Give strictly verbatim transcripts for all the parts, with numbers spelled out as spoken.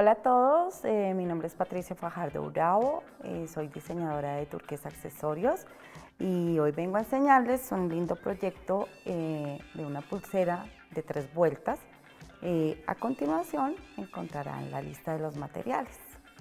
Hola a todos, eh, mi nombre es Patricia Fajardo Bravo, eh, soy diseñadora de Turquesa Accesorios y hoy vengo a enseñarles un lindo proyecto eh, de una pulsera de tres vueltas. Eh, a continuación encontrarán la lista de los materiales.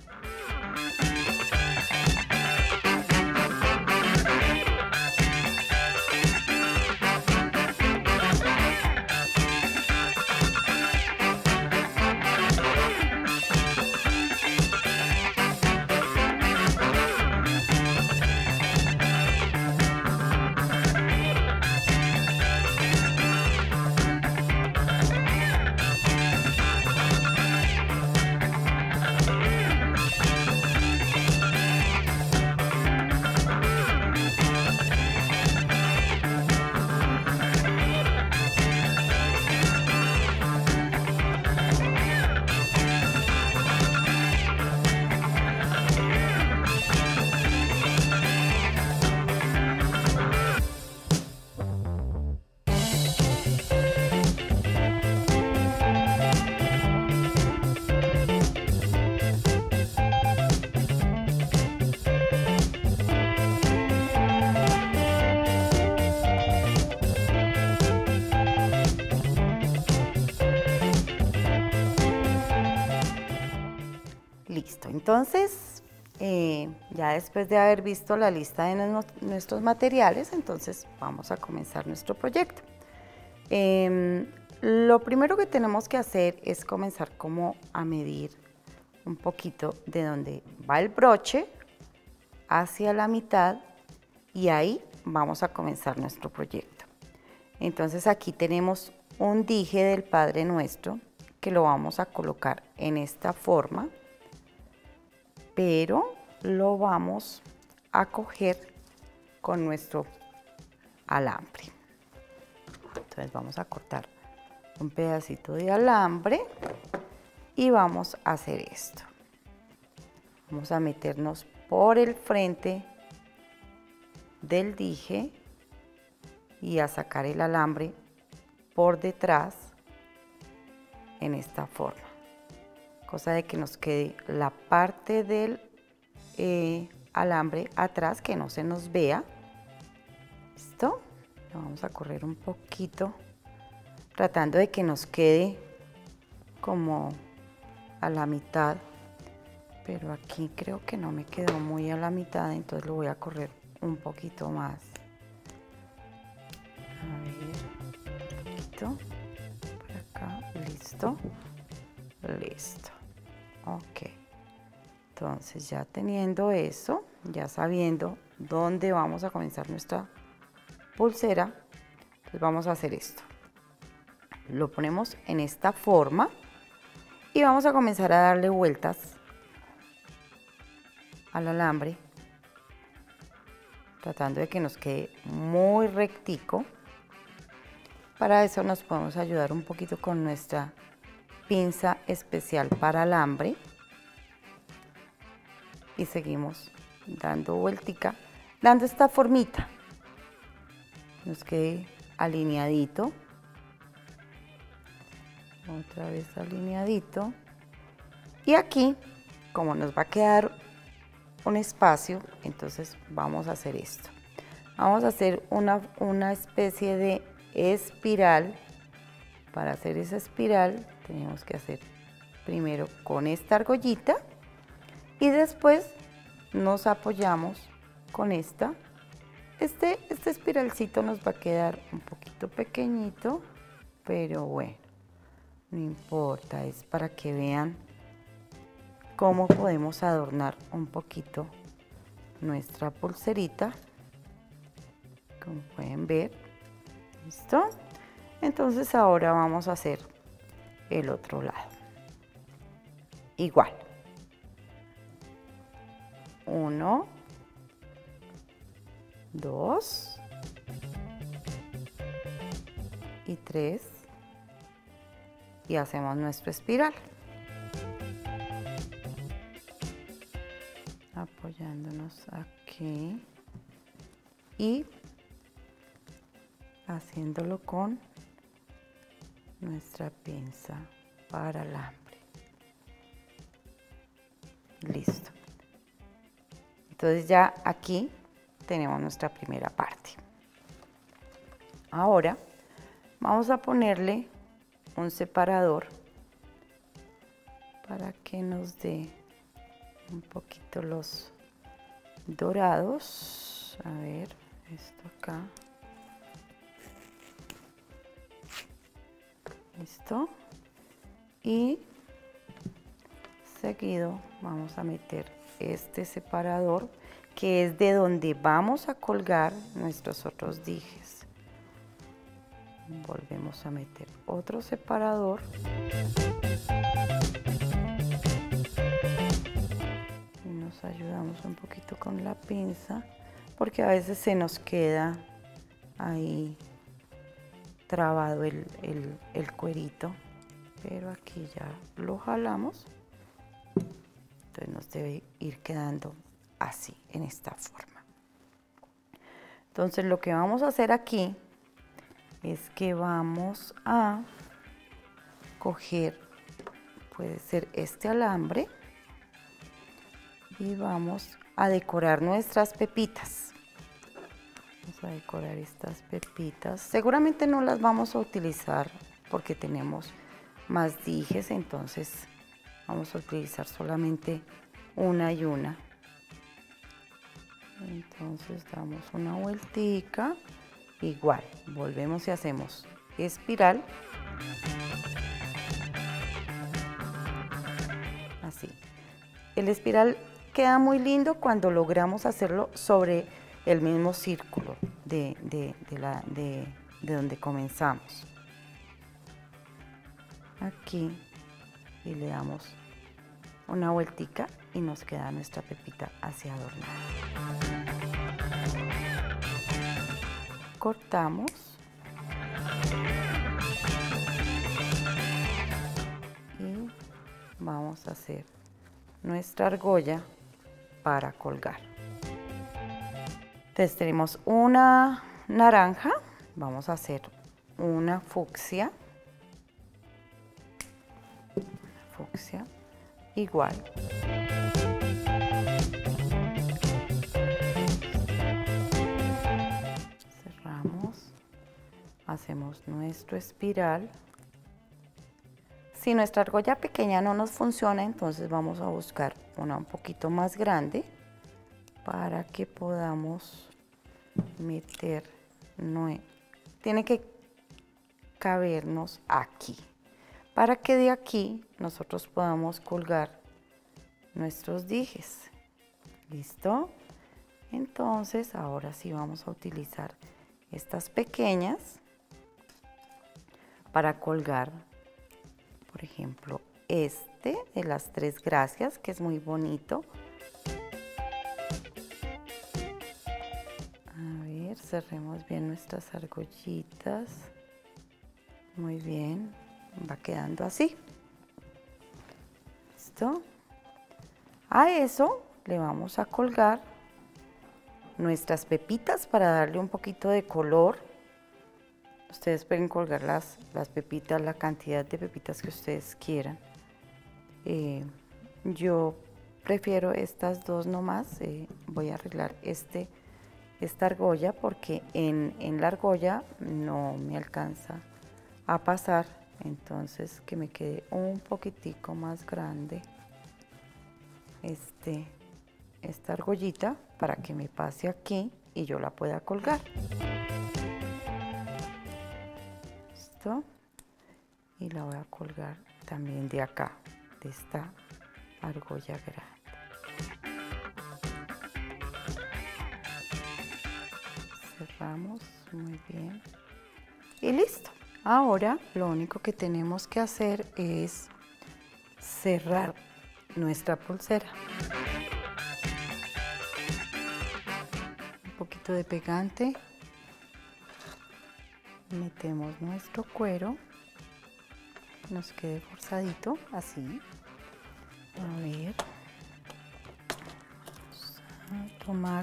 Listo, entonces eh, ya después de haber visto la lista de no- nuestros materiales, entonces vamos a comenzar nuestro proyecto. Eh, lo primero que tenemos que hacer es comenzar como a medir un poquito de dónde va el broche hacia la mitad y ahí vamos a comenzar nuestro proyecto. Entonces aquí tenemos un dije del Padre Nuestro que lo vamos a colocar en esta forma, pero lo vamos a coger con nuestro alambre. Entonces vamos a cortar un pedacito de alambre y vamos a hacer esto. Vamos a meternos por el frente del dije y a sacar el alambre por detrás en esta forma, cosa de que nos quede la parte del eh, alambre atrás, que no se nos vea. ¿Listo? Lo vamos a correr un poquito, tratando de que nos quede como a la mitad, pero aquí creo que no me quedó muy a la mitad, entonces lo voy a correr un poquito más. A ver, un poquito por acá, listo, listo, ok. Entonces ya teniendo eso, ya sabiendo dónde vamos a comenzar nuestra pulsera, pues vamos a hacer esto. Lo ponemos en esta forma y vamos a comenzar a darle vueltas al alambre, tratando de que nos quede muy rectico. Para eso nos podemos ayudar un poquito con nuestra pinza especial para alambre y seguimos dando vueltica, dando esta formita, nos quede alineadito, otra vez alineadito, y aquí como nos va a quedar un espacio, entonces vamos a hacer esto, vamos a hacer una, una especie de espiral. Para hacer esa espiral tenemos que hacer primero con esta argollita y después nos apoyamos con esta. Este, este espiralcito nos va a quedar un poquito pequeñito, pero bueno, no importa, es para que vean cómo podemos adornar un poquito nuestra pulserita, como pueden ver. ¿Listo? Entonces ahora vamos a hacer el otro lado. Igual. Uno, dos y tres y hacemos nuestra espiral. Apoyándonos aquí y haciéndolo con nuestra pinza para alambre. Listo. Entonces ya aquí tenemos nuestra primera parte. Ahora vamos a ponerle un separador para que nos dé un poquito los dorados. A ver, esto acá. Listo. Y seguido vamos a meter este separador que es de donde vamos a colgar nuestros otros dijes. Volvemos a meter otro separador. Y nos ayudamos un poquito con la pinza porque a veces se nos queda ahí trabado el, el, el cuerito, pero aquí ya lo jalamos. Entonces nos debe ir quedando así, en esta forma. Entonces lo que vamos a hacer aquí es que vamos a coger, puede ser este alambre, y vamos a decorar nuestras pepitas. Vamos a decorar estas pepitas. Seguramente no las vamos a utilizar porque tenemos más dijes, entonces vamos a utilizar solamente una y una. Entonces damos una vueltica, igual, volvemos y hacemos espiral. Así. El espiral queda muy lindo cuando logramos hacerlo sobre el mismo círculo de, de, de, la, de, de donde comenzamos. Aquí, y le damos una vueltica y nos queda nuestra pepita así adornada. Cortamos. Y vamos a hacer nuestra argolla para colgar. Entonces tenemos una naranja, vamos a hacer una fucsia. Una fucsia igual. Cerramos, hacemos nuestro espiral. Si nuestra argolla pequeña no nos funciona, entonces vamos a buscar una un poquito más grande para que podamos meter, no, tiene que cabernos aquí, para que de aquí nosotros podamos colgar nuestros dijes. ¿Listo? Entonces ahora sí vamos a utilizar estas pequeñas para colgar, por ejemplo, este de las tres gracias, que es muy bonito. A ver, cerremos bien nuestras argollitas. Muy bien, va quedando así. ¿Listo? A eso le vamos a colgar nuestras pepitas para darle un poquito de color. Ustedes pueden colgar las, las pepitas, la cantidad de pepitas que ustedes quieran. Eh, yo prefiero estas dos nomás. Eh, voy a arreglar este, esta argolla porque en, en la argolla no me alcanza a pasar. Entonces que me quede un poquitico más grande este, esta argollita para que me pase aquí y yo la pueda colgar. Y la voy a colgar también de acá, de esta argolla grande. Cerramos muy bien y listo. Ahora lo único que tenemos que hacer es cerrar nuestra pulsera. Un poquito de pegante. Metemos nuestro cuero, nos quede forzadito, así. A ver, vamos a tomar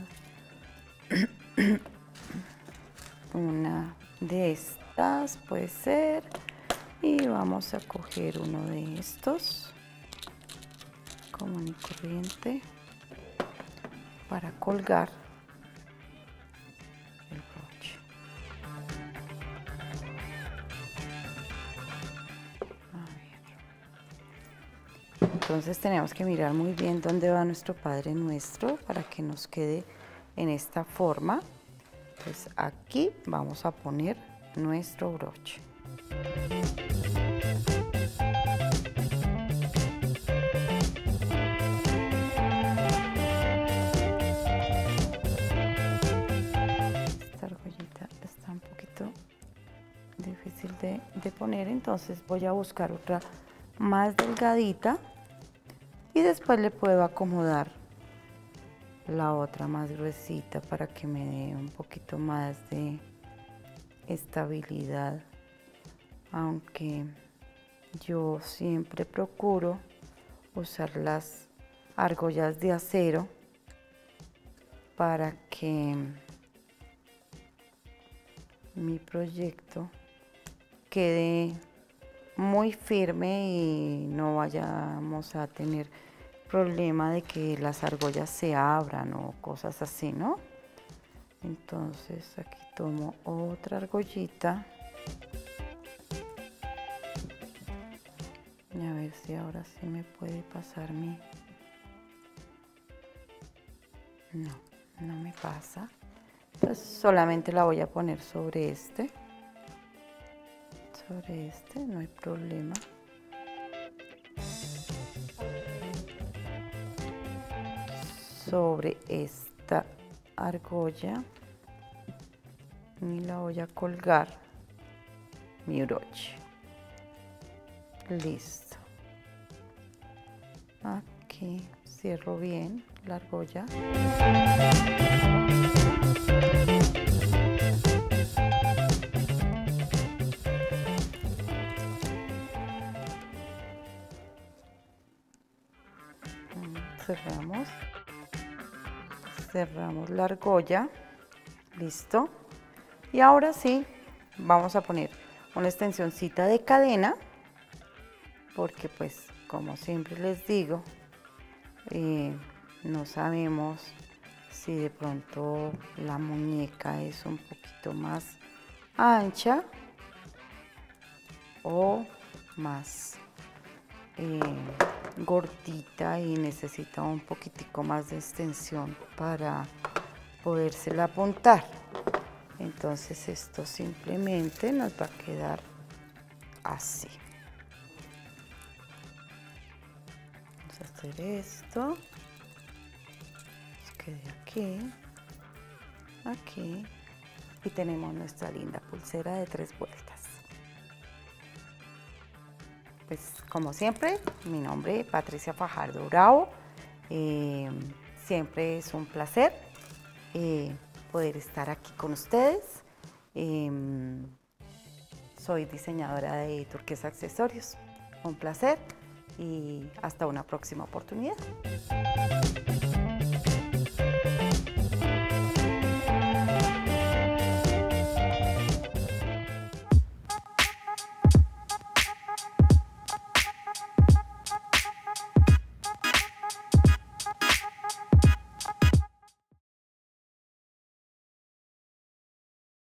una de estas, puede ser, y vamos a coger uno de estos, común y corriente para colgar el broche. A ver. Entonces tenemos que mirar muy bien dónde va nuestro Padre Nuestro para que nos quede en esta forma. Pues aquí vamos a poner nuestro broche. Esta argollita está un poquito difícil de, de poner, entonces voy a buscar otra más delgadita y después le puedo acomodar la otra más gruesita para que me dé un poquito más de estabilidad, aunque yo siempre procuro usar las argollas de acero para que mi proyecto quede muy firme y no vayamos a tener problema de que las argollas se abran o cosas así, ¿no? Entonces aquí tomo otra argollita y a ver si ahora sí me puede pasar mi... No, no me pasa. Entonces solamente la voy a poner sobre este. Sobre este, no hay problema. Sobre esta argolla y la voy a colgar mi broche. Listo. Aquí cierro bien la argolla. Cerramos. Cerramos la argolla, listo, y ahora sí vamos a poner una extensioncita de cadena porque pues como siempre les digo, eh, no sabemos si de pronto la muñeca es un poquito más ancha o más eh, gordita y necesita un poquitico más de extensión para podérsela apuntar. Entonces esto simplemente nos va a quedar así. Vamos a hacer esto, nos quede aquí, aquí y tenemos nuestra linda pulsera de tres vueltas. Pues como siempre, mi nombre es Patricia Fajardo Bravo. Eh, siempre es un placer eh, poder estar aquí con ustedes. Eh, soy diseñadora de Turquesa Accesorios. Un placer y hasta una próxima oportunidad.